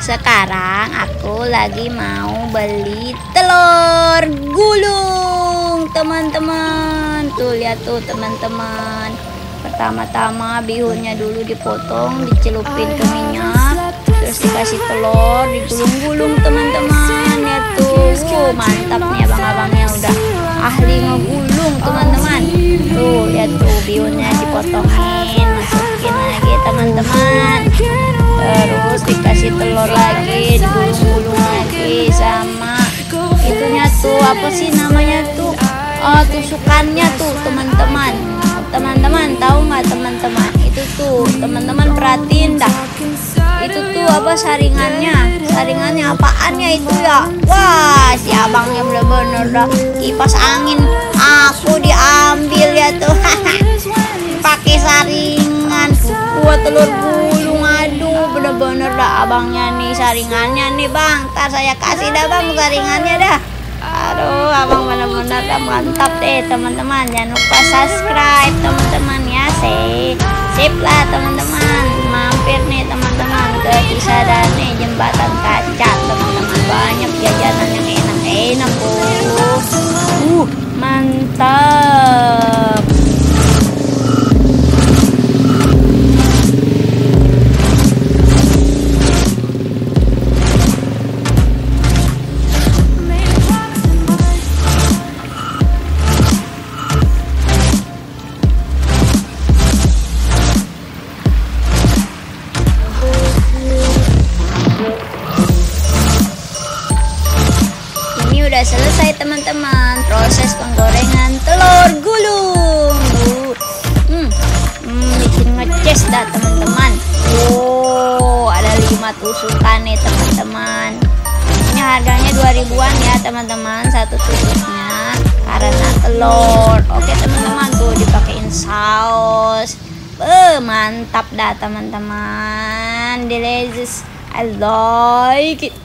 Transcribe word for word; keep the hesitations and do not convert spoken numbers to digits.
Sekarang aku lagi mau beli telur gulung, teman-teman. Tuh lihat tuh teman-teman. Pertama-tama bihunnya dulu dipotong, dicelupin ke minyak, terus dikasih telur, digulung-gulung teman-teman. Lihat tuh, uh, mantap nih abang-abangnya udah ahli ngegulung teman-teman. Tuh lihat tuh bihunnya dipotongin, masukin lagi teman-teman. Terus dikasih telur lagi, digulung-gulung lagi sama itunya tuh apa sih namanya tuh, oh tusukannya tuh teman-teman. Teman-teman tahu nggak teman-teman itu tuh, teman-teman perhatiin dah itu tuh apa saringannya, saringannya apaannya itu ya. Wah si abangnya bener-bener dah kipas angin aku diambil ya tuh. Pakai saringan buat telur gulung. Aduh bener-bener dah abangnya nih saringannya nih bang, ntar saya kasih dah bang saringannya dah. Aduh abang bener-bener dah mantap deh teman-teman. Jangan lupa subscribe teman-teman ya. Sip sip lah teman-teman, mampir nih teman-teman ke Cisadane Jembatan Kaca teman-teman. Banyak jajanan yang enak-enak uh. uh mantap. Udah selesai teman-teman proses penggorengan telur gulung. Hmm, hmm bikin ngeces dah teman-teman. Oh ada lima tusukan nih teman-teman. Ini harganya dua ribuan ya teman-teman satu tusuknya karena telur. Oke teman-teman tuh dipakein saus. Eh mantap dah teman-teman. Delicious, I like it.